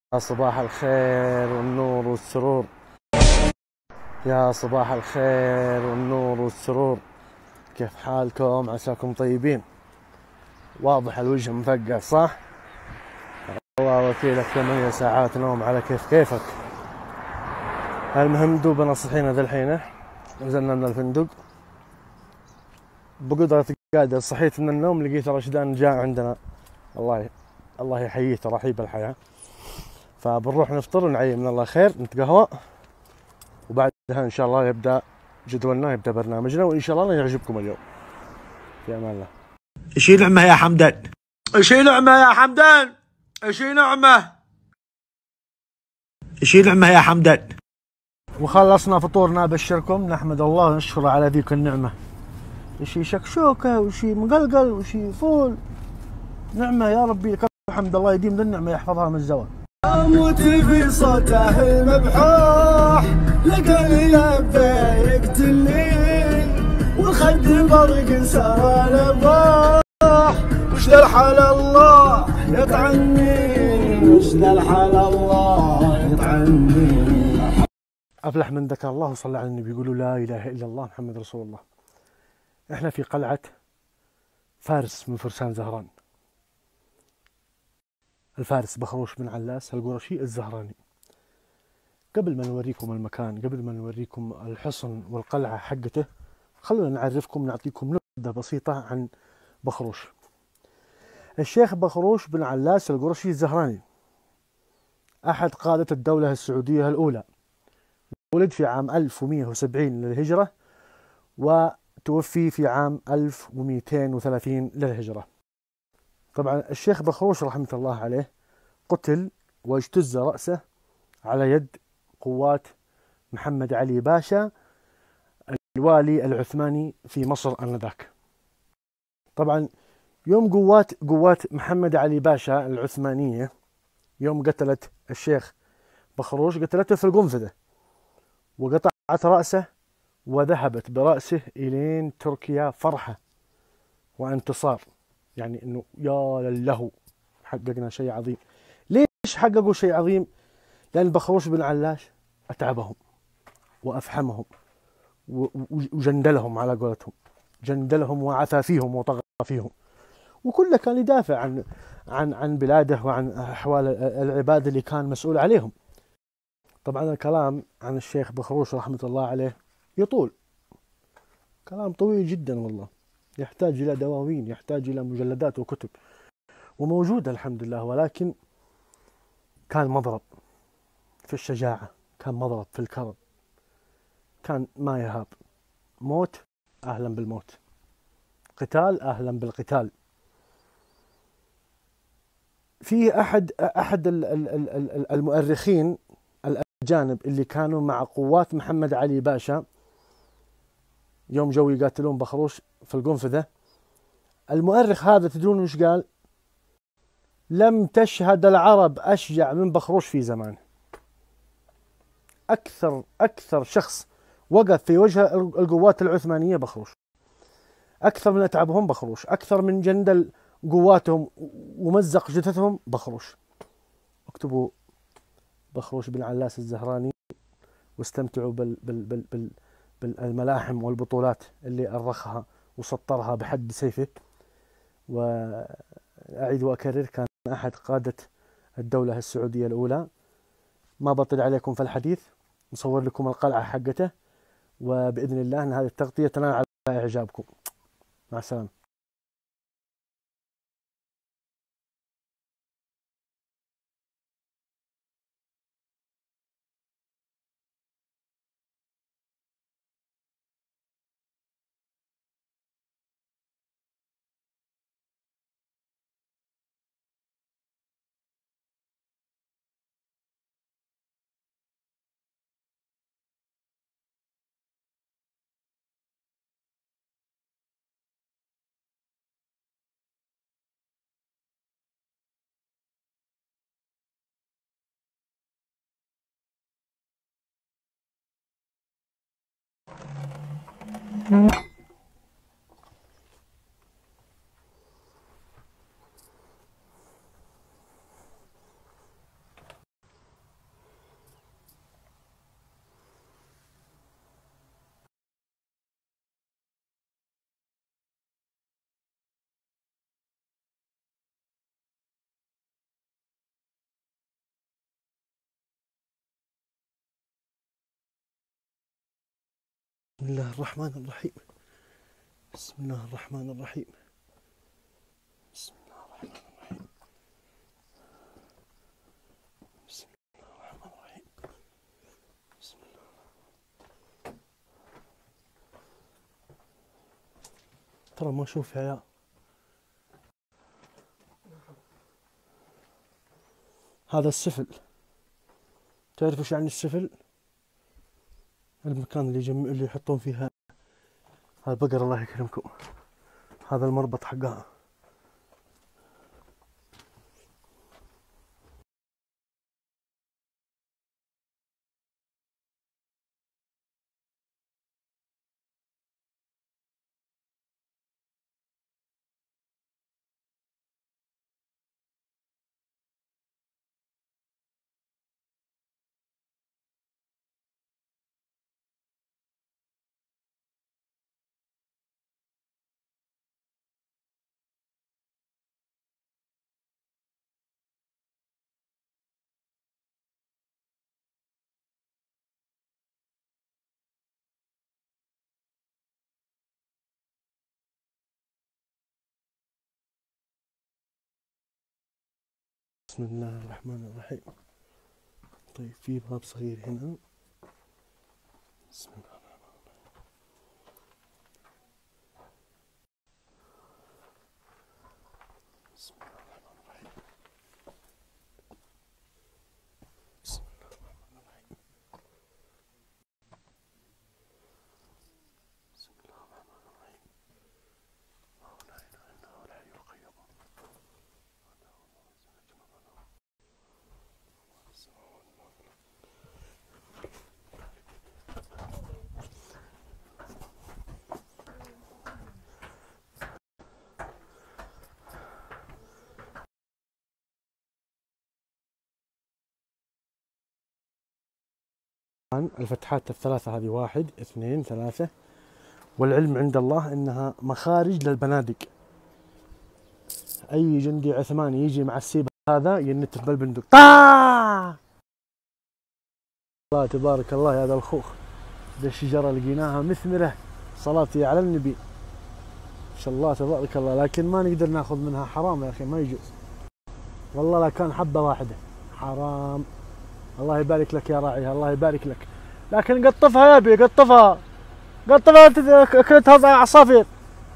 صباح الخير والنور والسرور. يا صباح الخير والنور والسرور، كيف حالكم؟ عساكم طيبين. واضح الوجه مفقع صح؟ الله وكيلك، 8 ساعات نوم على كيفك. المهم دوبنا صحينا ذا الحين، نزلنا من الفندق بقدرة قادر. صحيت من النوم لقيت رشدان جاء عندنا، الله يحييه، رحيب الحياة. فبنروح نفطر ونعيم من الله خير، نتقهوى، وبعدها ان شاء الله يبدا جدولنا، يبدا برنامجنا، وان شاء الله يعجبكم اليوم. في امان الله. شي نعمة يا حمدان، شي نعمة يا حمدان، شي نعمة، شي نعمة يا حمدان. وخلصنا فطورنا، ابشركم نحمد الله ونشكره على ذيك النعمة. شي شكشوكة وشي مقلقل وشي فول، نعمة يا ربي لك الحمد. الله يديم ذا النعمة، يحفظها من الزوال. اموت في صوته المبحوح، لقاني لبى يقتلني، والخد برق سرى الباح، وش ذا الحال الله يطعني، وش ذا الحال الله يطعني. افلح من ذكر الله وصلى على النبي، يقولوا لا اله الا الله محمد رسول الله. احنا في قلعة فارس من فرسان زهران، الفارس بخروش بن علاس القرشي الزهراني. قبل ما نوريكم المكان، قبل ما نوريكم الحصن والقلعة حقته، خلونا نعرفكم، نعطيكم نبذة بسيطة عن بخروش. الشيخ بخروش بن علاس القرشي الزهراني أحد قادة الدولة السعودية الأولى. ولد في عام 1170 للهجرة، وتوفي في عام 1230 للهجرة. طبعا الشيخ بخروش رحمة الله عليه قتل واجتز رأسه على يد قوات محمد علي باشا الوالي العثماني في مصر آنذاك. طبعا يوم قوات محمد علي باشا العثمانية، يوم قتلت الشيخ بخروش، قتلته في القنفذة وقطعت رأسه، وذهبت برأسه إلين تركيا فرحة وانتصار، يعني انه يا لله حققنا شيء عظيم. ليش حققوا شيء عظيم؟ لأن بخروش بن علاش أتعبهم وأفحمهم وجندلهم، على قولتهم جندلهم وعثى فيهم وطغى فيهم، وكله كان يدافع عن بلاده وعن أحوال العباد اللي كان مسؤول عليهم. طبعا الكلام عن الشيخ بخروش رحمة الله عليه يطول، كلام طويل جدا والله، يحتاج إلى دواوين، يحتاج إلى مجلدات وكتب، وموجودة الحمد لله. ولكن كان مضرب في الشجاعة، كان مضرب في الكرم، كان ما يهاب. موت أهلا بالموت، قتال أهلا بالقتال. في أحد المؤرخين الأجانب اللي كانوا مع قوات محمد علي باشا يوم جو يقاتلون بخروش في القنفذة، المؤرخ هذا تدرون وش قال؟ لم تشهد العرب أشجع من بخروش في زمانه. أكثر شخص وقف في وجه القوات العثمانية بخروش، أكثر من أتعبهم بخروش، أكثر من جندل قواتهم ومزق جثثهم بخروش. اكتبوا بخروش بن علاس الزهراني، واستمتعوا بالملاحم والبطولات اللي أرخها وسطرها بحد سيفه. وأعيد وأكرر، كان أحد قادة الدولة السعودية الأولى. ما بطل عليكم في الحديث، نصور لكم القلعة حقته، وبإذن الله أن هذه التغطية تنال على إعجابكم. مع السلامة. بسم الله الرحمن الرحيم. بسم الله الرحمن الرحيم. بسم الله الرحمن الرحيم. بسم الله الرحمن الرحيم. بسم الله. ترى ما اشوف يا عيال. هذا السفل. تعرف ايش يعني السفل؟ المكان اللي يحطون فيها البقرة الله يكرمكم. هذا المربط حقها. بسم الله الرحمن الرحيم. طيب في باب صغير هنا. بسم الله الرحمن الرحيم. بسم الله الرحمن الرحيم. بسم الله الرحمن الرحيم. بسم الله الرحمن الرحيم. الله لا اله الا هو الحي القيوم. الفتحات الثلاثة هذه 1 2 3، والعلم عند الله انها مخارج للبنادق. اي جندي عثماني يجي مع السيب هذا ينتف بالبندق. الله تبارك الله. هذا الخوخ ذا الشجرة لقيناها مثمرة، صلاتي على النبي ما شاء الله تبارك الله، لكن ما نقدر ناخذ منها، حرام يا اخي ما يجوز والله. لا كان حبة واحدة حرام. الله يبارك لك يا راعيها، الله يبارك لك، لكن قطفها يا ابي، قطفها اكلتها عصافير.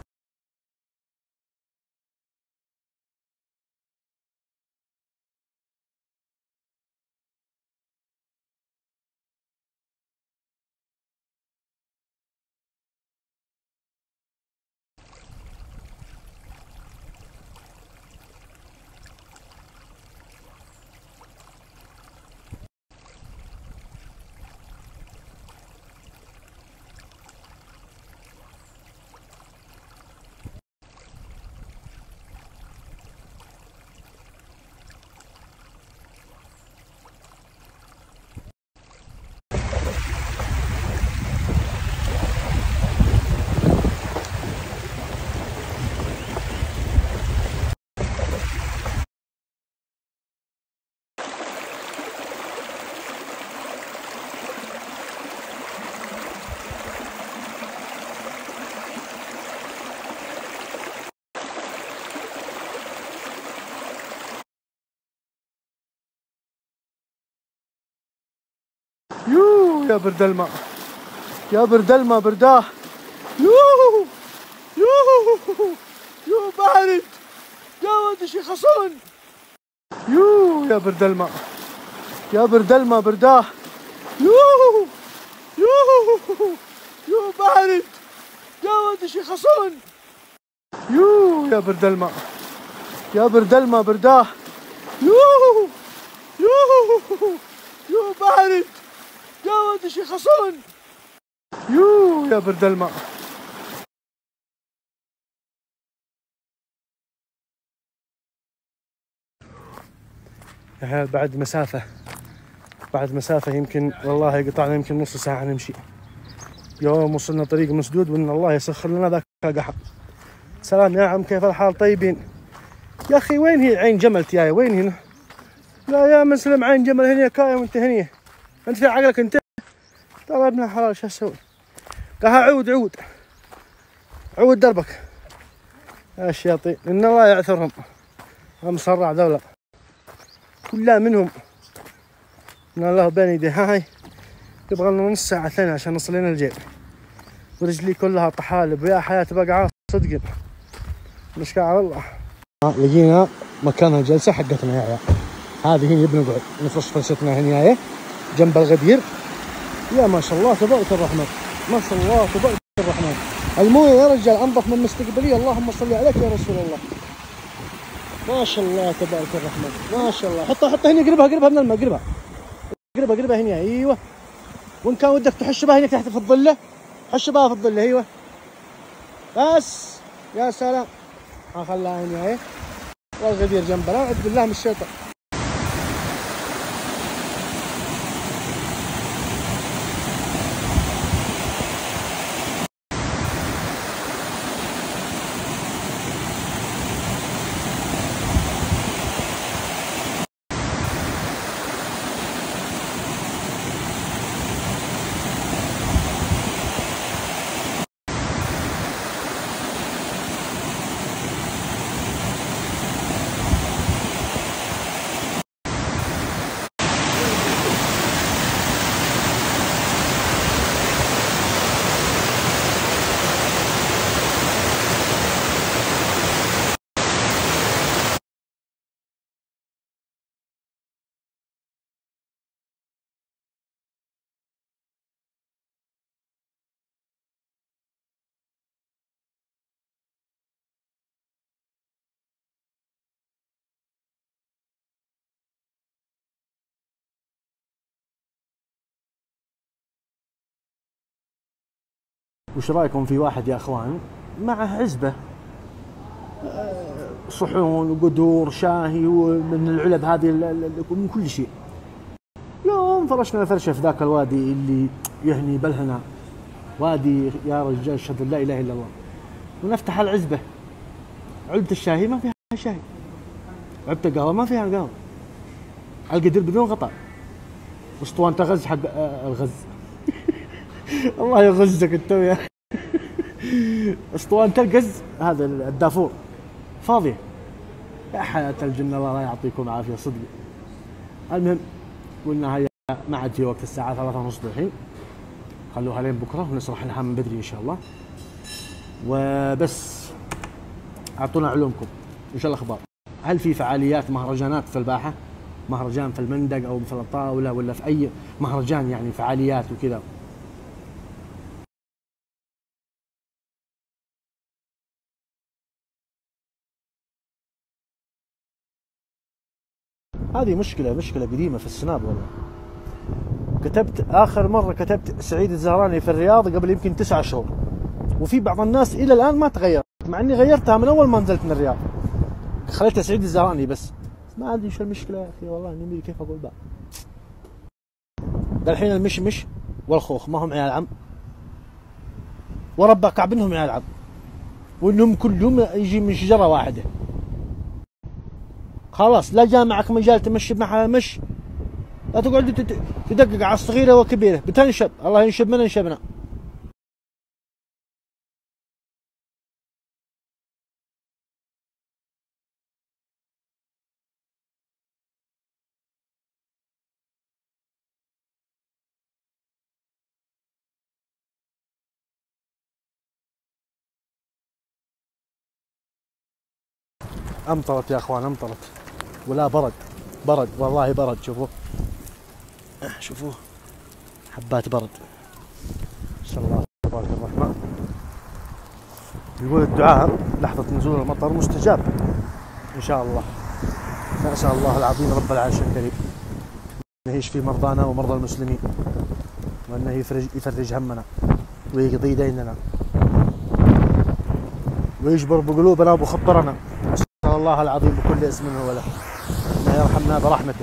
يوه يا برد الماء، يا برد الماء برداه. يوه يوه يوه بارد يا ولد شي خصون. يوه يا برد الماء، يا برد الماء برداه. يوه يوه يوه بارد يا ولد شي خصون. يوه يا برد الماء، يا برد الماء برداه. يوه يوه يوه بارد يا ولد شي خصون. يوه يا برد الماء. يا عيال بعد مسافة يمكن والله قطعنا يمكن نص ساعة نمشي. يوم وصلنا طريق مسدود وإن الله يسخر لنا ذاك القحط. سلام يا عم، كيف الحال؟ طيبين يا أخي. وين هي عين جمل تياي؟ وين هنا؟ لا يا مسلم، عين جمل هنا كاية وانت هنية. انت في عقلك انت؟ ترى ابن الحلال شو اسوي؟ قال عود عود عود دربك يا الشياطين، ان الله يعثرهم. مسرع ذولا كلها منهم، ان الله بين يديه. هاي يبغى لنا نص ساعة ثانية عشان نصل لنا الجيب، ورجلي كلها طحالب ويا حياة بقعة صدق مشكلة على الله. لقينا مكانها جلسة حقتنا يا عيال، هذه هنا بنقعد نفرش فرشتنا هنا جنب الغدير. يا ما شاء الله تبارك الرحمن، ما شاء الله تبارك الرحمن. المويه يا رجال انظف من مستقبليه، اللهم صل عليك يا رسول الله. ما شاء الله تبارك الرحمن، ما شاء الله. حطها هنا، قربها من الماء، قربها هنا. ايوه، وان كان ودك تحش بها هنا تحت في الظله، حش بها في الظله. ايوه بس يا سلام. خلاها هنا والغدير جنبنا. اعوذ بالله من الشيطان. وش رايكم في واحد يا اخوان معه عزبه صحون وقدور شاهي ومن العلب هذه من كل شيء. يوم فرشنا فرشه في ذاك الوادي اللي يهني بالهنا، وادي يا رجال اشهد ان لا اله الا الله، ونفتح العزبه، علبه الشاهي ما فيها شاهي، علبه القهوه ما فيها قهوه، القدر بدون غطاء، اسطوانه غز حق الغز الله يغزك انت يا اسطوانة القز هذا الدافور فاضية. يا حياة الجنة الله يعطيكم العافية صدق. المهم قلنا هيا ما عاد في وقت، الساعة 3:30 الحين، خلوها لين بكرة ونسرح لها من بدري إن شاء الله. وبس أعطونا علومكم إيش الأخبار. هل في فعاليات مهرجانات في الباحة؟ مهرجان في المندق أو في الطاولة ولا في أي مهرجان يعني فعاليات وكذا؟ هذه مشكلة قديمة في السناب والله. كتبت آخر مرة كتبت سعيد الزهراني في الرياض قبل يمكن 9 شهور، وفي بعض الناس إلى الآن ما تغيرت، مع إني غيرتها من أول ما نزلت من الرياض، خليتها سعيد الزهراني بس. ما أدري إيش المشكلة يا أخي والله، إني كيف أقول بقى. الحين المشمش والخوخ ما هم عيال عم، وربع كعب إنهم عيال عم، وإنهم كلهم يجي من شجرة واحدة. خلاص لا جاء معك مجال تمشي بمحل المش، لا تقعد تدقق على الصغيره والكبيره، بتنشب الله ينشب من انشبنا. امطرت يا اخوان، امطرت ولا برد والله برد. شوفوه حبات برد. نسأل الله تبارك الرحمن. يقول الدعاء لحظة نزول المطر مستجاب إن شاء الله. نسأل الله العظيم رب العرش الكريم أنه يشفي مرضانا ومرضى المسلمين، وأنه يفرج همنا ويقضي ديننا ويجبر بقلوبنا وبخطرنا. نسأل الله العظيم بكل اسم هو له أنه يرحمنا برحمته،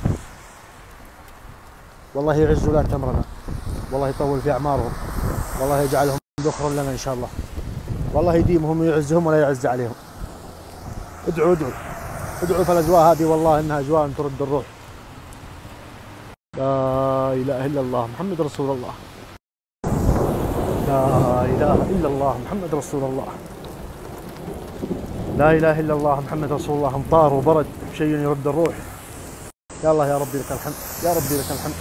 والله يعز ولاة أمرنا، والله يطول في أعمارهم، والله يجعلهم ذخرا لنا إن شاء الله، والله يديمهم ويعزهم ولا يعز عليهم. ادعوا في الأجواء هذه، والله إنها أجواء ترد الروح. لا إله إلا الله محمد رسول الله. لا إله إلا الله محمد رسول الله. لا إله إلا الله محمد رسول الله. أمطار وبرد شيء يرد الروح. يا الله يا ربي لك الحمد، يا ربي لك الحمد.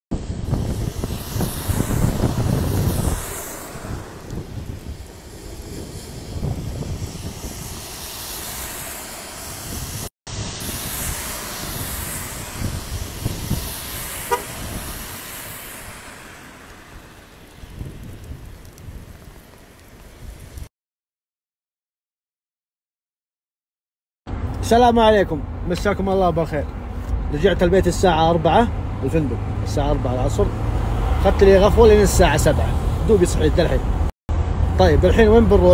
السلام عليكم، مساكم الله بالخير. رجعت البيت الساعة 4 الفندق، الساعة 4 العصر. اخذت لي غفوة لين الساعة 7 دوبي صحيت الحين. طيب الحين وين بنروح؟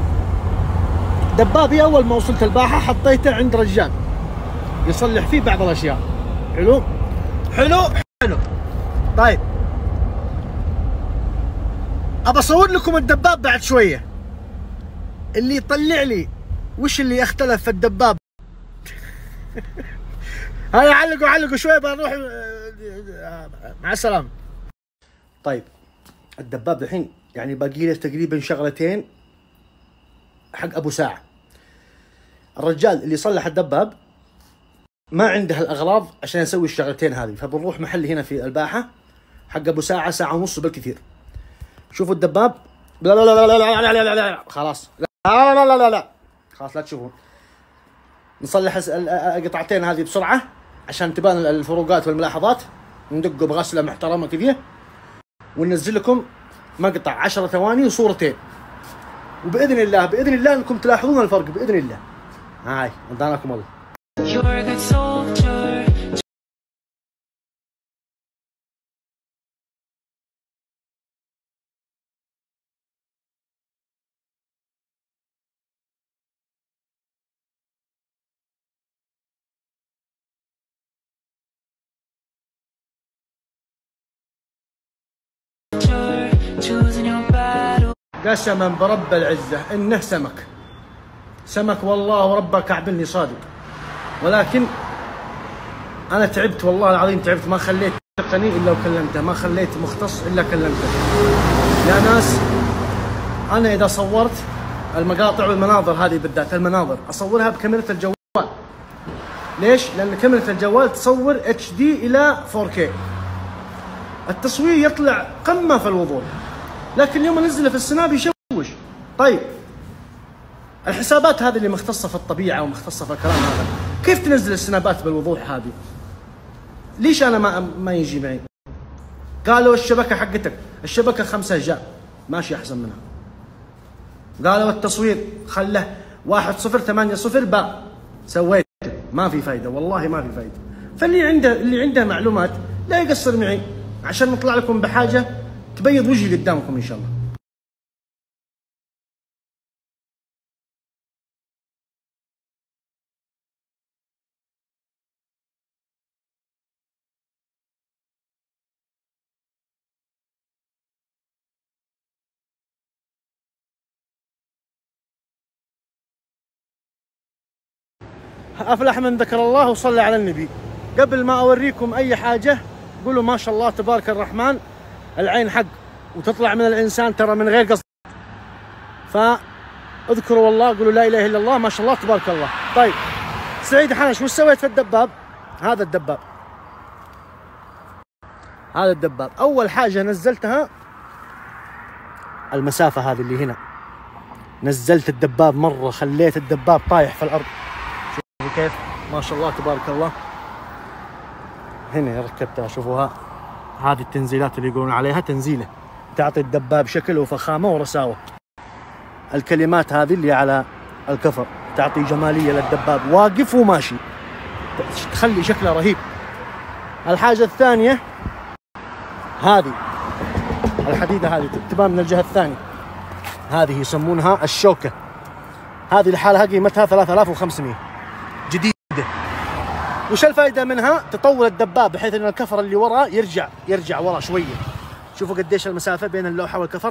دبابي أول ما وصلت الباحة حطيته عند رجال يصلح فيه بعض الأشياء. حلو؟ حلو؟ حلو. طيب أبى أصور لكم الدباب بعد شوية. اللي يطلع لي وش اللي اختلف في الدباب. هاي علقوا شوي بنروح. مع السلامة. طيب الدباب الحين يعني باقي له تقريبا شغلتين حق ابو ساعة. الرجال اللي يصلح الدباب ما عنده الاغراض عشان يسوي الشغلتين هذه، فبنروح محل هنا في الباحة حق ابو ساعة، ساعة ونص بالكثير. شوفوا الدباب. لا لا لا لا لا لا لا لا خلاص. لا لا لا لا لا خلاص لا تشوفون. نصلح القطعتين هذه بسرعة عشان تبان الفروقات والملاحظات. ندقه بغسلة محترمة كذا وننزل لكم مقطع 10 ثواني وصورتين، وبإذن الله بإذن الله انكم تلاحظون الفرق بإذن الله. هاي ودانكم الله. قسما برب العزة إنه سمك والله ورب كعبني صادق، ولكن أنا تعبت والله العظيم تعبت. ما خليت تقني إلا وكلمته، ما خليت مختص إلا كلمته. يا ناس أنا إذا صورت المقاطع والمناظر هذه بالذات المناظر أصورها بكاميرا الجوال. ليش؟ لأن كاميرا الجوال تصور HD إلى 4K، التصوير يطلع قمة في الوضوح، لكن يوم انزله في السناب يشوش. طيب الحسابات هذه اللي مختصه في الطبيعه ومختصه في الكلام هذا، كيف تنزل السنابات بالوضوح هذه؟ ليش انا ما يجي معي؟ قالوا الشبكه حقتك، الشبكه 5G ماشي احسن منها. قالوا التصوير خله 1080 باء، سويته ما في فايده والله ما في فايده. فاللي عنده معلومات لا يقصر معي عشان نطلع لكم بحاجه تبيض وجهي قدامكم ان شاء الله. افلح من ذكر الله وصلى على النبي. قبل ما اوريكم اي حاجه قولوا ما شاء الله تبارك الرحمن. العين حق وتطلع من الانسان ترى من غير قصد، فاذكروا والله قولوا لا اله الا الله ما شاء الله تبارك الله. طيب سعيد حنش وش سويت في الدباب؟ هذا الدباب اول حاجه نزلتها المسافه هذه اللي هنا، نزلت الدباب مره، خليت الدباب طايح في الارض. شوفوا كيف ما شاء الله تبارك الله. هنا ركبتها شوفوها، هذه التنزيلات اللي يقولون عليها تنزيله تعطي الدباب شكل وفخامه ورساوه. الكلمات هذه اللي على الكفر تعطي جماليه للدباب واقف وماشي، تخلي شكله رهيب. الحاجه الثانيه هذه الحديده هذه تبان من الجهه الثانيه، هذه يسمونها الشوكه. هذه لحالها قيمتها 3500 جديده. وش الفائده منها؟ تطول الدباب بحيث ان الكفر اللي وراه يرجع ورا شويه. شوفوا قديش المسافه بين اللوحه والكفر.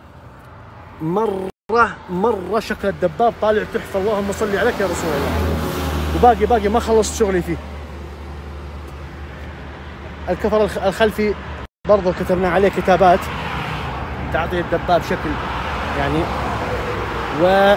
مره شكل الدباب طالع تحفه، اللهم صل عليك يا رسول الله. وباقي ما خلصت شغلي فيه. الكفر الخلفي برضو كتبنا عليه كتابات تعطي الدباب شكل يعني، و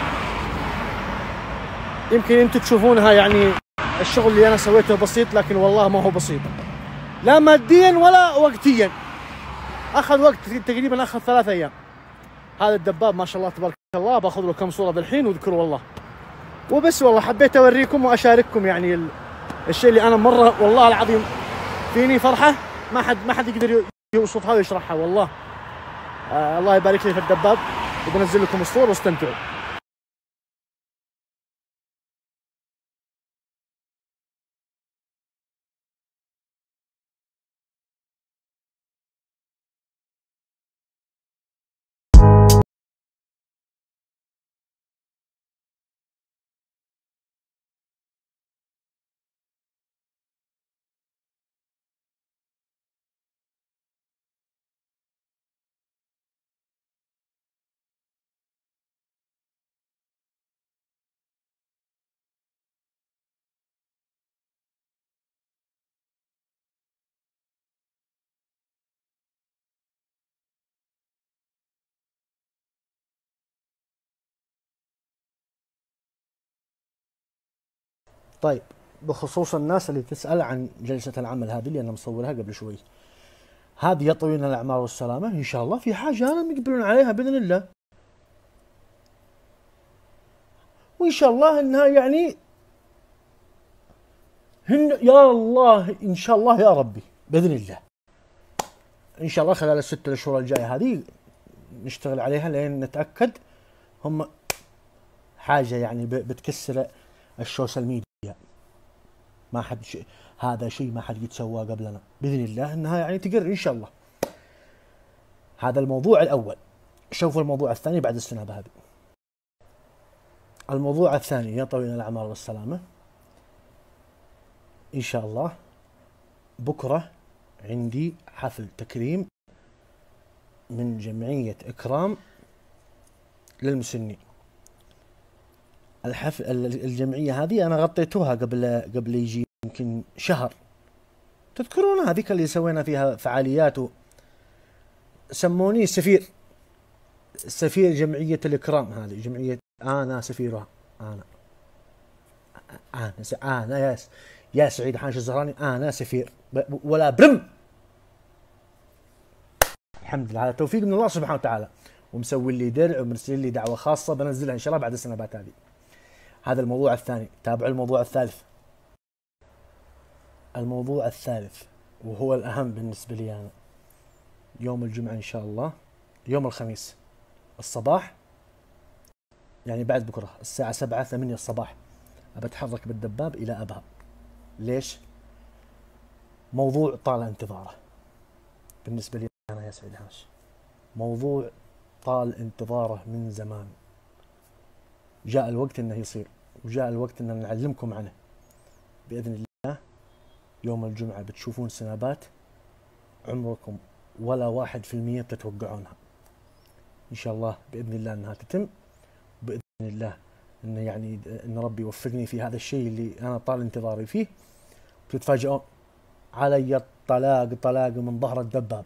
يمكن انتم تشوفونها يعني الشغل اللي انا سويته بسيط، لكن والله ما هو بسيط لا ماديا ولا وقتيا. اخذ وقت تقريبا، اخذ 3 ايام. هذا الدباب ما شاء الله تبارك الله، باخذ له كم صوره بالحين واذكروا والله. وبس والله حبيت اوريكم واشارككم يعني الشيء اللي انا مره والله العظيم فيني فرحه ما حد يقدر يوصفها ويشرحها والله. الله يبارك لي في الدباب، وبنزل لكم الصور واستمتعوا. طيب، بخصوص الناس اللي تسأل عن جلسة العمل هذه اللي أنا مصورها قبل شوي، هذه يا طويل الأعمار والسلامة إن شاء الله في حاجة أنا مقبلون عليها بإذن الله، وإن شاء الله إنها يعني يا الله إن شاء الله يا ربي بإذن الله، إن شاء الله خلال ال6 أشهر الجاية هذه نشتغل عليها لين نتأكد هم حاجة يعني بتكسر السوشيال ميديا. ما حد هذا شيء ما حد يتسوى قبلنا باذن الله، انها يعني تقر ان شاء الله. هذا الموضوع الاول. شوفوا الموضوع الثاني بعد السنابه هذه. الموضوع الثاني يا طويل الاعمار والسلامه، ان شاء الله بكره عندي حفل تكريم من جمعيه اكرام للمسنين. الحفل الجمعيه هذه انا غطيتوها قبل يجي يمكن شهر، تذكرون هذيك اللي سوينا فيها فعاليات سموني سفير جمعيه الاكرام. هذه جمعيه انا سفيرها، انا يا سعيد حانش الزهراني انا سفير ولا برم. الحمد لله على توفيق من الله سبحانه وتعالى، ومسوي لي درع ومرسل لي دعوه خاصه بنزلها ان شاء الله بعد السنابات هذه. هذا الموضوع الثاني. تابعوا الموضوع الثالث. الموضوع الثالث وهو الأهم بالنسبة لي أنا، يوم الجمعة إن شاء الله، يوم الخميس الصباح يعني بعد بكرة الساعة 7-8 الصباح أبتحرك بالدباب إلى أبها. ليش؟ موضوع طال انتظاره بالنسبة لي أنا يا سعيد هاش، موضوع طال انتظاره من زمان. جاء الوقت انه يصير، وجاء الوقت ان نعلمكم عنه باذن الله. يوم الجمعه بتشوفون سنابات عمركم ولا 1% بتتوقعونها. ان شاء الله باذن الله انها تتم، باذن الله ان يعني ان ربي يوفقني في هذا الشيء اللي انا طال انتظاري فيه. بتتفاجئون علي طلاق من ظهر الدباب،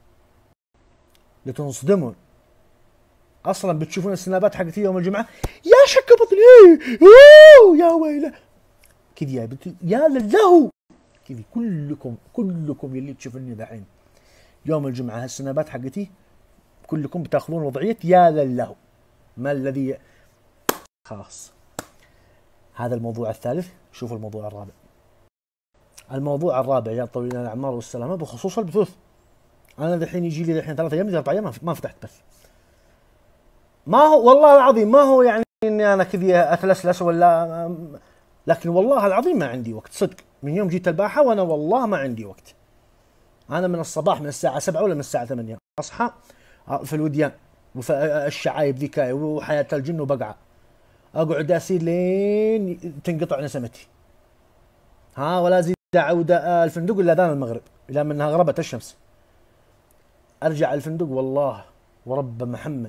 لتنصدمون. اصلا بتشوفون السنابات حقتي يوم الجمعه، يا شك بطني يا ويله كذي يا لله كذي. كلكم اللي تشوفوني دحين يوم الجمعه هالسنابات حقتي كلكم بتاخذون وضعيه يا لله. ما الذي خلاص. هذا الموضوع الثالث. شوفوا الموضوع الرابع. الموضوع الرابع يا طويل الاعمار والسلامه بخصوص البثوث. انا الحين يجي لي الحين 3 ايام 4 ايام ما فتحت بث. ما هو والله العظيم ما هو يعني اني انا كذي اتلسلس ولا، لكن والله العظيم ما عندي وقت صدق. من يوم جيت الباحه وانا والله ما عندي وقت. انا من الصباح من الساعه 7 ولا من الساعه 8 اصحى في الوديان وفي الشعايب ذيكاي وحياه الجن وبقعه، اقعد اسير لين تنقطع نسمتي. ولا زيد اعود الفندق الا اذان المغرب، الى منها غربت الشمس. ارجع الفندق والله ورب محمد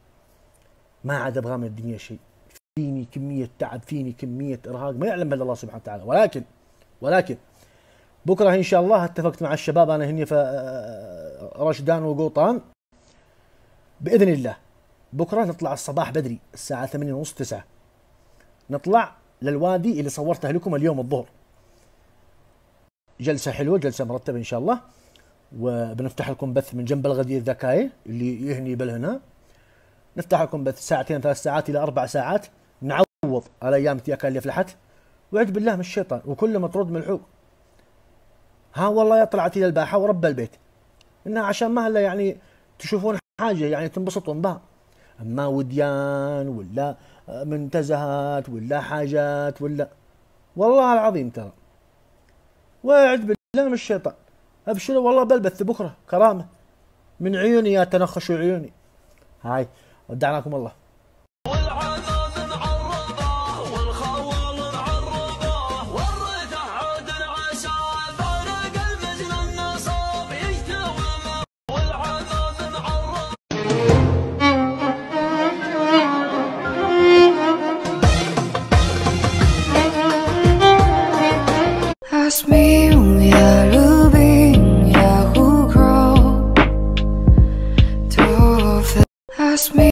ما عاد ابغى من الدنيا شيء. فيني كميه تعب، فيني كميه ارهاق ما يعلم الا الله سبحانه وتعالى. ولكن بكره ان شاء الله اتفقت مع الشباب انا هني في رشدان وقوطان باذن الله بكره نطلع الصباح بدري الساعه 8:30 9، نطلع للوادي اللي صورته لكم اليوم الظهر. جلسه حلوه، جلسه مرتبه ان شاء الله، وبنفتح لكم بث من جنب الغدير ذكاي اللي يهني بالهنا. نفتح لكم بث ساعتين 3 ساعات الى 4 ساعات، نعوض على ايام تياكا اللي فلحت. وعد بالله من الشيطان، وكل ما ترد ملحوق. ها والله يا طلعت الى الباحه ورب البيت، انها عشان ما هلا يعني تشوفون حاجه يعني تنبسطون بها، اما وديان ولا منتزهات ولا حاجات ولا، والله العظيم ترى. وعد بالله من الشيطان، ابشروا والله بلبث بكره كرامه من عيوني يا تنخشوا عيوني. هاي ودعناكم الله.